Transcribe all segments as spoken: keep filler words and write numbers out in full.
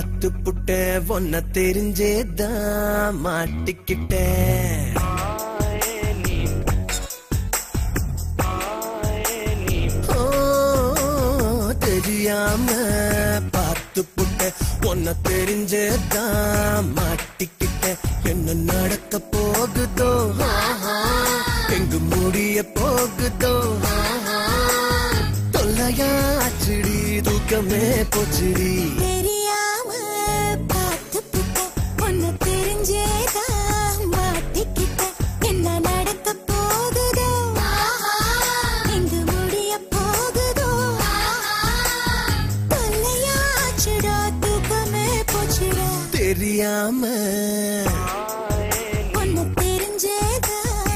பார்த்து புட்ட ஒன்ன தெரிஞ்சேதான் மாட்டிக்கிட்டேன். ஓ தெரியாம பார்த்து புட்ட ஒன்ன தெரிஞ்சேதான் மாட்டிக்கிட்டேன். என்ன நடக்க போகுதோ, எங்கு முடிய போகுதோ, தொல்லையாச்சுடி தூக்கமே போச்சுடி. தெரியாம பார்த்து புட்ட ஒன்னு தெரிஞ்சேதான் மாட்டிக்கிட்ட. என்ன நடக்க போகுதோ, எங்கு முடிய போகுதோ, தொல்லையாச்சுடா தூக்கமே போச்சுடா. தெரியாம ஒன்னு தெரிஞ்சேதான்.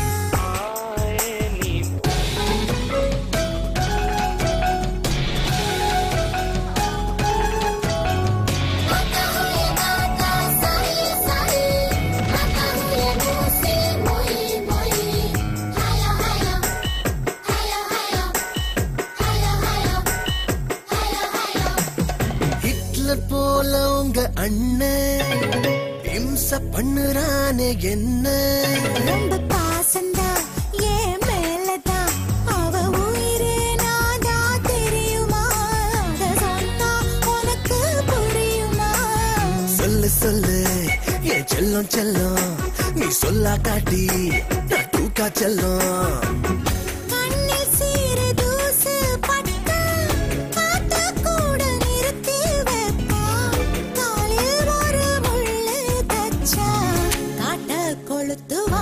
ஹிட்லர் போல உங்க அண்ணன் இம்ச பண்ணுறானே என்ன. ரொம்ப பாசந்தா ஏன் மேலதான், அவ உயிரே நாதா தெரியுமா, அத சொன்னா உனக்கு புரியுமா. சொல்லு சொல்லு என் செல்லம் செல்லம், நீ சொல்லா காட்டி நான் தூக்கா செல்லம். கண்ணில் சீறு தூசு பட்டா காத்த கூட நிறுத்தி வைப்பா. காலில் ஒரு முள்ளு தச்சா காட்ட கொளுத்துவா.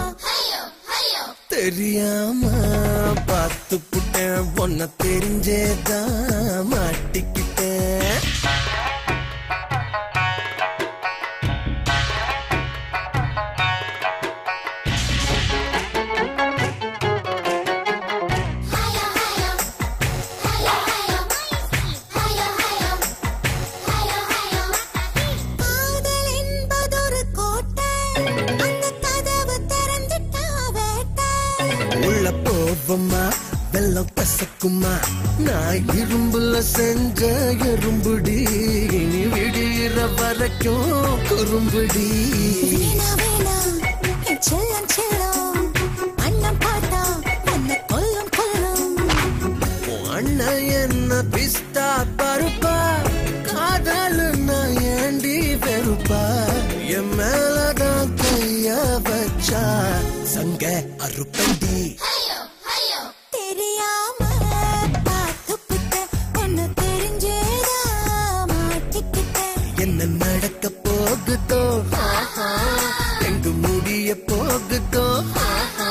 தெரியாம பார்த்து புட்டேன் ஒன்ன தெரிஞ்சேதான் மாட்டிக்கிட்டேன். காதல் என்பதொரு கோட்டை, அந்த கதவு திறந்துட்டா வேட்டை. உள்ள போவமா வெள்ளம் கசக்குமா, நான் இரும்புல செஞ்ச எறும்புடி, இனி விடுகிற வரைக்கும் குறும்புடி. வீணா வீணா என் செல்லம் செல்லம், அண்ணன் பார்த்தா உன்னை கொல்லும் கொல்லும். உன் அண்ணன் என்ன பிஸ்தா பருப்பா, காதல் நான் ஏண்டி வெறுப்பா. என் மேலதான் கைய வச்சா சங்க அறுப்பண்டி. தெரியாம பார்த்து புட்ட ஒன்னு தெரிஞ்சேதான் மாட்டிக்கிட்ட. என்ன நடக்க போகுதோ, எங்கு முடிய போகுதோ,